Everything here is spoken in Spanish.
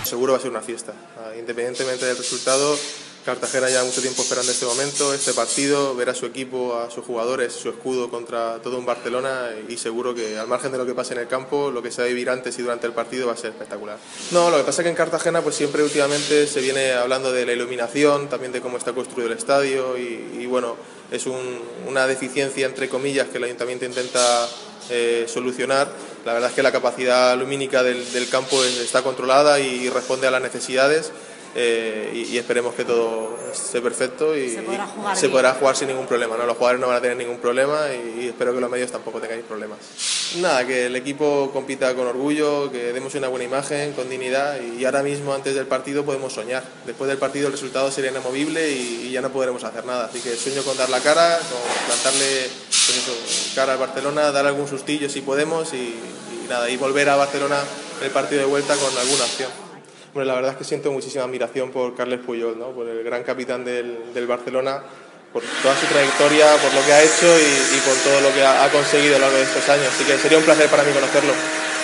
Seguro va a ser una fiesta, independientemente del resultado. Cartagena lleva mucho tiempo esperando este momento, este partido, ver a su equipo, a sus jugadores, su escudo contra todo un Barcelona, y seguro que al margen de lo que pase en el campo, lo que se va a vivir antes y durante el partido va a ser espectacular. No, lo que pasa es que en Cartagena pues siempre últimamente se viene hablando de la iluminación, también de cómo está construido el estadio y bueno, es una deficiencia entre comillas que el ayuntamiento intenta solucionar. La verdad es que la capacidad lumínica del campo está controlada y responde a las necesidades. Y esperemos que todo esté perfecto y se podrá jugar sin ningún problema, ¿no? Los jugadores no van a tener ningún problema y espero que los medios tampoco tengáis problemas. Nada, que el equipo compita con orgullo, que demos una buena imagen, con dignidad, y ahora mismo antes del partido podemos soñar. Después del partido el resultado sería inamovible y ya no podremos hacer nada, así que sueño con dar la cara, con plantarle pues eso, cara al Barcelona, dar algún sustillo si podemos y nada, y volver a Barcelona el partido de vuelta con alguna acción. Bueno, la verdad es que siento muchísima admiración por Carles Puyol, ¿no? Por el gran capitán del Barcelona, por toda su trayectoria, por lo que ha hecho y por todo lo que ha conseguido a lo largo de estos años. Así que sería un placer para mí conocerlo.